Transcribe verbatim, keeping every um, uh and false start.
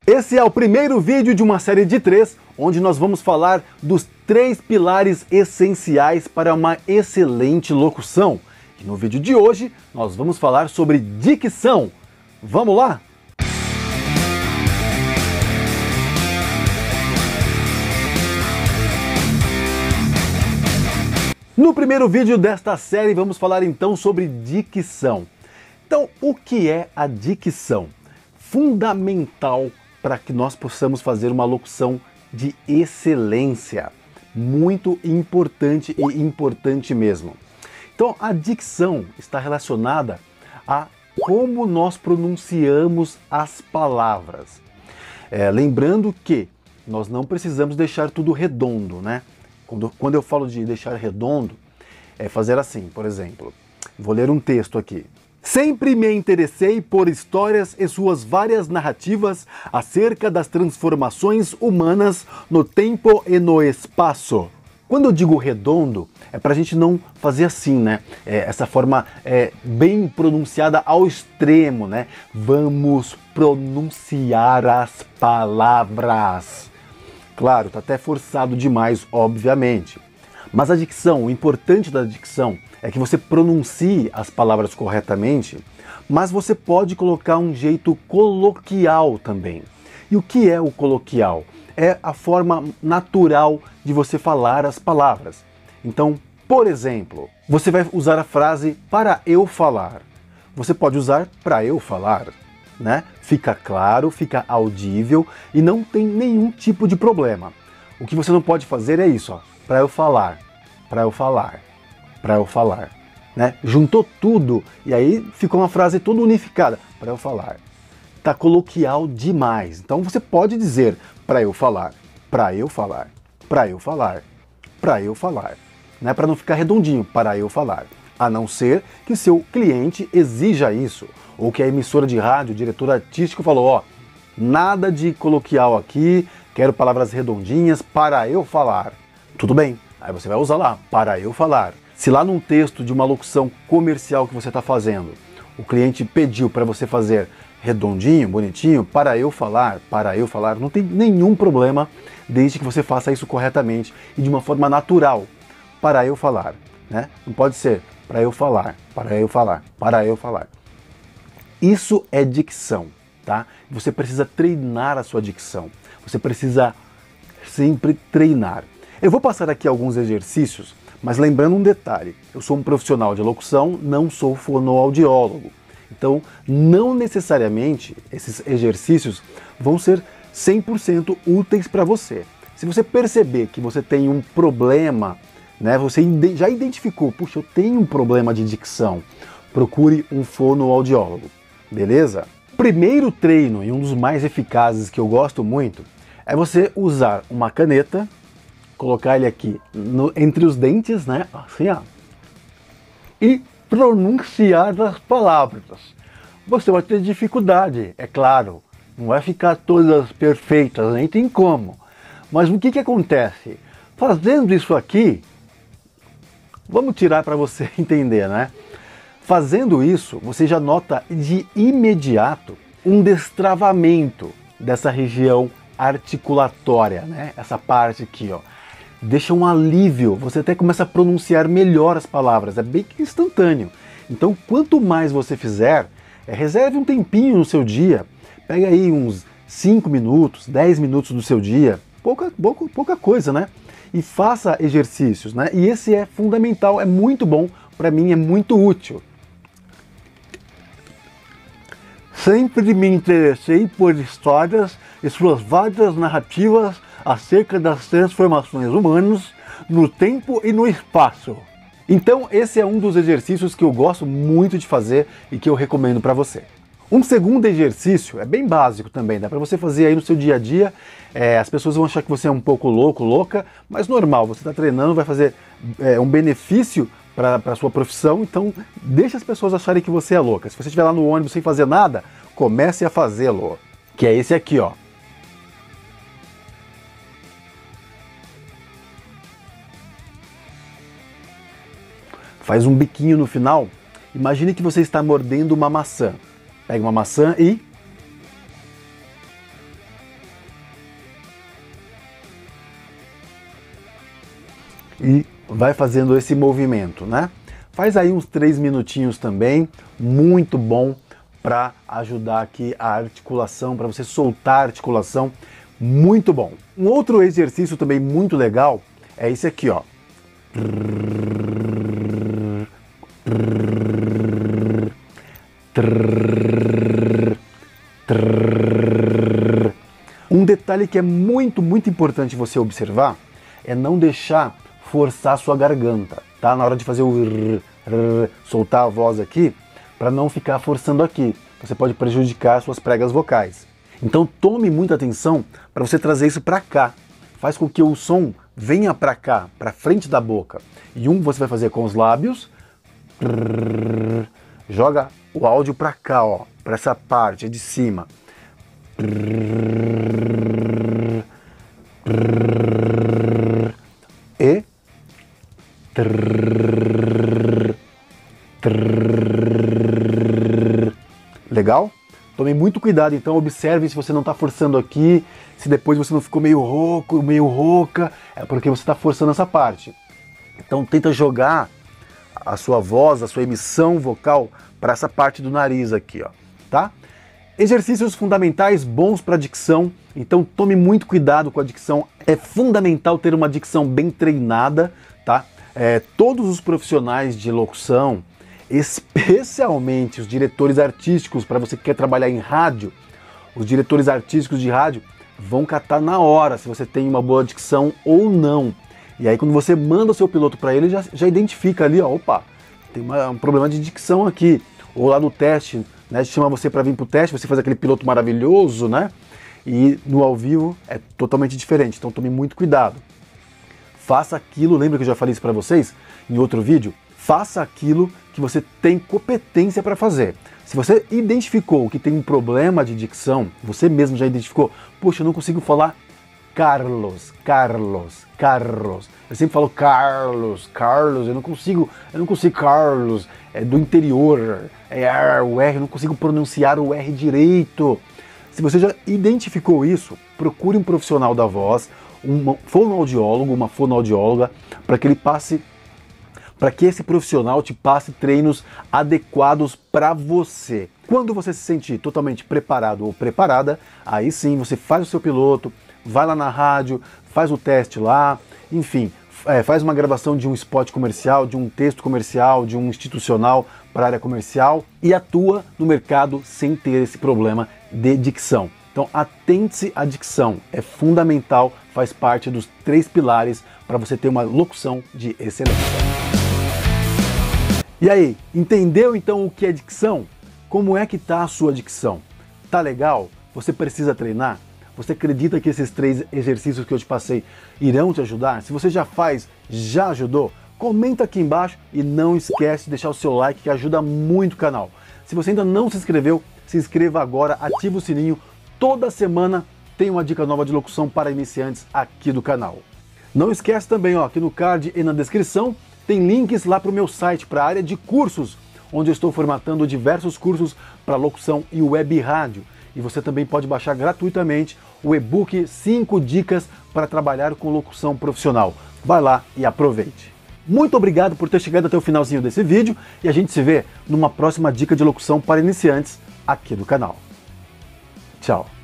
Esse é o primeiro vídeo de uma série de três, onde nós vamos falar dos três pilares essenciais para uma excelente locução. E no vídeo de hoje, nós vamos falar sobre dicção. Vamos lá? No primeiro vídeo desta série, vamos falar então sobre dicção. Então, o que é a dicção? Fundamental para que nós possamos fazer uma locução de excelência. Muito importante e importante mesmo. Então, a dicção está relacionada a como nós pronunciamos as palavras. É, lembrando que nós não precisamos deixar tudo redondo, né? Quando, quando eu falo de deixar redondo, é fazer assim, por exemplo. Vou ler um texto aqui. Sempre me interessei por histórias e suas várias narrativas acerca das transformações humanas no tempo e no espaço. Quando eu digo redondo, é para a gente não fazer assim, né? É, essa forma é, bem pronunciada ao extremo, né? Vamos pronunciar as palavras. Claro, tá até forçado demais, obviamente. Mas a dicção, o importante da dicção é que você pronuncie as palavras corretamente, mas você pode colocar um jeito coloquial também. E o que é o coloquial? É a forma natural de você falar as palavras. Então, por exemplo, você vai usar a frase para eu falar. Você pode usar para eu falar. Né? Fica claro, fica audível e não tem nenhum tipo de problema. O que você não pode fazer é isso, ó, para eu falar, para eu falar, para eu falar, né? Juntou tudo e aí ficou uma frase toda unificada, para eu falar. Tá coloquial demais. Então você pode dizer para eu falar, para eu falar, para eu falar, para eu falar, né? Para não ficar redondinho, para eu falar. A não ser que seu cliente exija isso, ou que a emissora de rádio, o diretor artístico falou, ó, nada de coloquial aqui, quero palavras redondinhas para eu falar. Tudo bem, aí você vai usar lá, para eu falar. Se lá num texto de uma locução comercial que você está fazendo, o cliente pediu para você fazer redondinho, bonitinho, para eu falar, para eu falar, não tem nenhum problema, desde que você faça isso corretamente e de uma forma natural, para eu falar, né? Não pode ser para eu falar, para eu falar, para eu falar. Isso é dicção, tá? Você precisa treinar a sua dicção. Você precisa sempre treinar. Eu vou passar aqui alguns exercícios, mas lembrando um detalhe. Eu sou um profissional de locução, não sou fonoaudiólogo. Então, não necessariamente esses exercícios vão ser cem por cento úteis para você. Se você perceber que você tem um problema, né, você já identificou, puxa, eu tenho um problema de dicção, procure um fonoaudiólogo, beleza? O primeiro treino, e um dos mais eficazes que eu gosto muito, é você usar uma caneta, colocar ele aqui no, entre os dentes, né, assim, ó, e pronunciar as palavras. Você vai ter dificuldade, é claro, não vai ficar todas perfeitas, nem tem como. Mas o que que acontece? Fazendo isso aqui, vamos tirar para você entender, né? Fazendo isso, você já nota de imediato um destravamento dessa região articulatória, né? Essa parte aqui, ó. Deixa um alívio, você até começa a pronunciar melhor as palavras, é bem que instantâneo. Então, quanto mais você fizer, é, reserve um tempinho no seu dia, pega aí uns cinco minutos, dez minutos do seu dia, pouca, pouca, pouca coisa, né? E faça exercícios, né? E esse é fundamental, é muito bom, para mim é muito útil. Sempre me interessei por histórias e suas várias narrativas acerca das transformações humanas no tempo e no espaço. Então esse é um dos exercícios que eu gosto muito de fazer e que eu recomendo para você. Um segundo exercício é bem básico também, dá para você fazer aí no seu dia a dia. É, as pessoas vão achar que você é um pouco louco, louca, mas normal, você está treinando, vai fazer é, um benefício para a sua profissão, então deixa as pessoas acharem que você é louca. Se você estiver lá no ônibus sem fazer nada, comece a fazê-lo, que é esse aqui, ó. Faz um biquinho no final. Imagine que você está mordendo uma maçã. Pega uma maçã e e vai fazendo esse movimento, né? Faz aí uns três minutinhos também, muito bom para ajudar aqui a articulação, para você soltar a articulação, muito bom. Um outro exercício também muito legal é esse aqui, ó. Um detalhe que é muito, muito importante você observar é não deixar forçar a sua garganta, tá? Na hora de fazer o rrr, rrr, soltar a voz aqui, para não ficar forçando aqui. Você pode prejudicar suas pregas vocais. Então tome muita atenção para você trazer isso para cá. Faz com que o som venha para cá, para frente da boca. E um você vai fazer com os lábios. Rrr, joga o áudio para cá, ó, para essa parte de cima. Rrr, rrr, e trrr, trrr. Legal? Tome muito cuidado, então observe se você não está forçando aqui, se depois você não ficou meio rouco, meio rouca, é porque você está forçando essa parte. Então tenta jogar a sua voz, a sua emissão vocal para essa parte do nariz aqui, ó, tá? Exercícios fundamentais bons para dicção, então tome muito cuidado com a dicção. É fundamental ter uma dicção bem treinada, tá? É, todos os profissionais de locução, especialmente os diretores artísticos, para você que quer trabalhar em rádio, os diretores artísticos de rádio vão catar na hora se você tem uma boa dicção ou não. E aí quando você manda o seu piloto para ele, já, já identifica ali, ó, opa, tem uma, um problema de dicção aqui. Ou lá no teste, né, chama você para vir para o teste, você faz aquele piloto maravilhoso, né? E no ao vivo é totalmente diferente, então tome muito cuidado. Faça aquilo, lembra que eu já falei isso para vocês em outro vídeo? Faça aquilo que você tem competência para fazer. Se você identificou que tem um problema de dicção, você mesmo já identificou, poxa, eu não consigo falar Carlos, Carlos, Carlos. Eu sempre falo Carlos, Carlos, eu não consigo, eu não consigo Carlos, é do interior, é o R, eu não consigo pronunciar o R direito. Se você já identificou isso, procure um profissional da voz, um fonoaudiólogo, uma fonoaudióloga, para que ele passe, para que esse profissional te passe treinos adequados para você. Quando você se sentir totalmente preparado ou preparada, aí sim você faz o seu piloto, vai lá na rádio, faz o teste lá, enfim, é, faz uma gravação de um spot comercial, de um texto comercial, de um institucional para a área comercial e atua no mercado sem ter esse problema de dicção. Então atente-se à dicção, é fundamental, faz parte dos três pilares para você ter uma locução de excelência. E aí, entendeu então o que é dicção? Como é que está a sua dicção? Tá legal? Você precisa treinar? Você acredita que esses três exercícios que eu te passei irão te ajudar? Se você já faz, já ajudou? Comenta aqui embaixo e não esquece de deixar o seu like que ajuda muito o canal. Se você ainda não se inscreveu, se inscreva agora, ativa o sininho. Toda semana tem uma dica nova de locução para iniciantes aqui do canal. Não esquece também, ó, aqui no card e na descrição tem links lá para o meu site, para a área de cursos, onde eu estou formatando diversos cursos para locução e web rádio. E você também pode baixar gratuitamente o e-book cinco dicas para trabalhar com locução profissional. Vai lá e aproveite. Muito obrigado por ter chegado até o finalzinho desse vídeo e a gente se vê numa próxima dica de locução para iniciantes aqui do canal. Tchau!